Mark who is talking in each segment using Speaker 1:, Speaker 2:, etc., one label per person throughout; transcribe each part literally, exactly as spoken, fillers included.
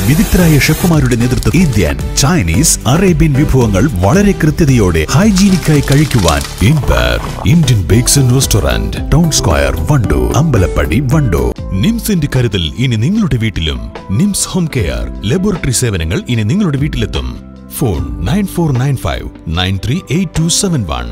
Speaker 1: വിദഗ്ധരായ ഷെഫുമാരുടെ നേതൃത്വം Indian, Chinese, Arabian വിഭവങ്ങൾ വളരെ കൃത്യതയോടെ ഹൈജീനിക്കായി കഴിക്കുവാൻ ഇൻപർ Indian bakes and restaurant, town square, Wandoor, Ambalappadi, Wandoor. നിംസിന്റെ കരുതൽ ഇനി നിങ്ങളുടെ വീട്ടിലും. നിംസ് ഹോം കെയർ ലബോറട്ടറി സേവനങ്ങൾ ഇനി നിങ്ങളുടെ വീട്ടിലെത്തും. Phone nine four nine five nine three eight two seven one.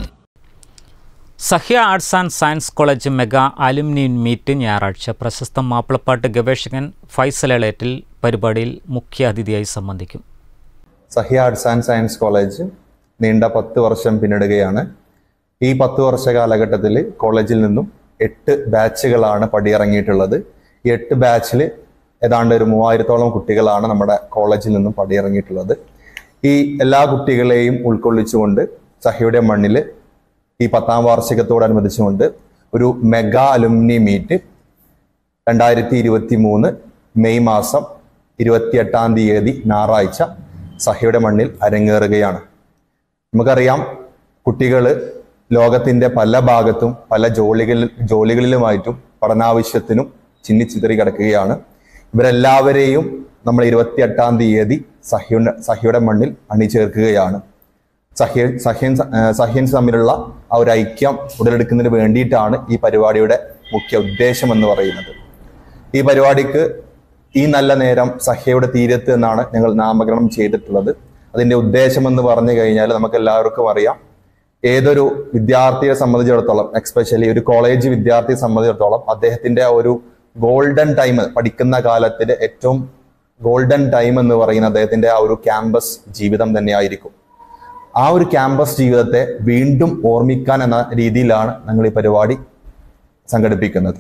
Speaker 2: Sahya arts and science college mega alumni meet ഞായറാഴ്ച പ്രശസ്ത മാപ്പിളപ്പാട്ട് ഗവേഷകൻ ഫൈസൽ എളേറ്റിൽ പരിപാടിയിൽ മുഖ്യാതിഥിയായി സംബന്ധിക്കും.
Speaker 3: Sahya arts and science college നീണ്ട പത്ത് വർഷം പിന്നിടുകയാണ്. ഈ പത്ത് വർഷ കാലഘട്ടത്തിൽ കോളേജിൽ നിന്നും എട്ട് ബാച്ചുകളാണ് പടിയിറങ്ങിയിട്ടുള്ളത്. ഈ എട്ട് ബാച്ചിൽ ഏതാണ്ട് ഒരു മൂവായിരത്തോളം കുട്ടികളാണ് നമ്മുടെ കോളേജിൽ നിന്നും പടിയിറങ്ങിയിട്ടുള്ളത്. ഈ എല്ലാ കുട്ടികളെയും ഉൾക്കൊള്ളിച്ചുകൊണ്ട് സഹ്യയുടെ മണ്ണിൽ ഈ പത്താം വാർഷികത്തോടനുബന്ധിച്ചുകൊണ്ട് ഒരു മെഗാ അലുമിനി മീറ്റ് രണ്ടായിരത്തി ഇരുപത്തി മൂന്ന് മെയ് മാസം ഇരുപത്തിയെട്ടാം തീയതി ഞായറാഴ്ച സഹ്യയുടെ മണ്ണിൽ അരങ്ങേറുകയാണ്. നമുക്കറിയാം, കുട്ടികൾ ലോകത്തിൻ്റെ പല ഭാഗത്തും പല ജോലികളിൽ ജോലികളിലുമായിട്ടും പഠനാവശ്യത്തിനും ചിന്നിച്ചിതറി കിടക്കുകയാണ്. ഇവരെല്ലാവരെയും നമ്മൾ ഇരുപത്തിയെട്ടാം തീയതി സഹ്യ സഹ്യയുടെ മണ്ണിൽ അണിചേർക്കുകയാണ്. സഹ്യ സഹ്യൻ സഹ്യൻസ് തമ്മിലുള്ള ആ ഒരു ഐക്യം ഉടലെടുക്കുന്നതിന് വേണ്ടിയിട്ടാണ് ഈ പരിപാടിയുടെ മുഖ്യ ഉദ്ദേശം എന്ന് പറയുന്നത്. ഈ പരിപാടിക്ക് ഈ നല്ല നേരം സഹ്യയുടെ തീരത്ത് എന്നാണ് ഞങ്ങൾ നാമകരണം ചെയ്തിട്ടുള്ളത്. അതിൻ്റെ ഉദ്ദേശം എന്ന് പറഞ്ഞു കഴിഞ്ഞാൽ നമുക്ക് എല്ലാവർക്കും അറിയാം, ഏതൊരു വിദ്യാർത്ഥിയെ സംബന്ധിച്ചിടത്തോളം, എക്സ്പെഷ്യലി ഒരു കോളേജ് വിദ്യാർത്ഥിയെ സംബന്ധിച്ചിടത്തോളം അദ്ദേഹത്തിൻ്റെ ഒരു ഗോൾഡൻ ടൈം, പഠിക്കുന്ന കാലത്തിൻ്റെ ഏറ്റവും ഗോൾഡൻ ടൈം എന്ന് പറയുന്നത് അദ്ദേഹത്തിൻ്റെ ആ ഒരു ക്യാമ്പസ് ജീവിതം തന്നെയായിരിക്കും. ആ ഒരു ക്യാമ്പസ് ജീവിതത്തെ വീണ്ടും ഓർമ്മിക്കാൻ എന്ന രീതിയിലാണ് ഞങ്ങൾ ഈ പരിപാടി സംഘടിപ്പിക്കുന്നത്.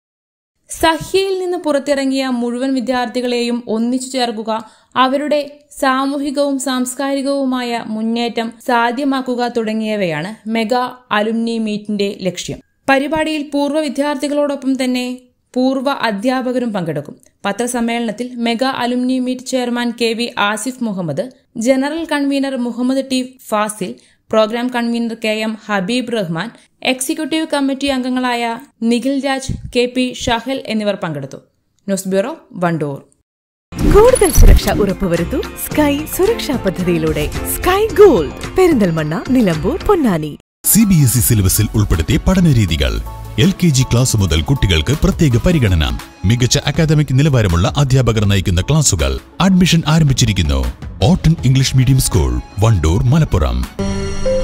Speaker 4: സഹ്യയിൽ നിന്ന് പുറത്തിറങ്ങിയ മുഴുവൻ വിദ്യാർത്ഥികളെയും ഒന്നിച്ചു ചേർക്കുക, അവരുടെ സാമൂഹികവും സാംസ്കാരികവുമായ മുന്നേറ്റം സാധ്യമാക്കുക തുടങ്ങിയവയാണ് മെഗാ അലുമിനി മീറ്റിന്റെ ലക്ഷ്യം. പരിപാടിയിൽ പൂർവ്വ വിദ്യാർത്ഥികളോടൊപ്പം തന്നെ പൂർവ്വ അധ്യാപകരും പങ്കെടുക്കും. പത്രസമ്മേളനത്തിൽ mega alumni meet chairman K V Asif Muhammad, general convener Muhammad T Fazil, programme convener K M Habeeb Rahman, executive committee അംഗങ്ങളായ നിഖിൽ രാജ്, കെ പി ഷഹൽ എന്നിവർ പങ്കെടുത്തു. News bureau, Wandoor.
Speaker 5: കൂടുതൽ സുരക്ഷ ഉറപ്പുവരുത്തൂ സ്കൈ സുരക്ഷാ പദ്ധതിയിലൂടെ. Sky gold, Perinthalmanna, Nilambur, Ponnani.
Speaker 1: C B S E സിലബസിൽ ഉൾപ്പെടുത്തിയ പഠനരീതികൾ. എൽ കെ ജി ക്ലാസ് മുതൽ കുട്ടികൾക്ക് പ്രത്യേക പരിഗണന. മികച്ച അക്കാദമിക് നിലവാരമുള്ള അധ്യാപകർ നയിക്കുന്ന ക്ലാസുകൾ. അഡ്മിഷൻ ആരംഭിച്ചിരിക്കുന്നു. ഓട്ടൺ English medium school, Wandoor, Malappuram.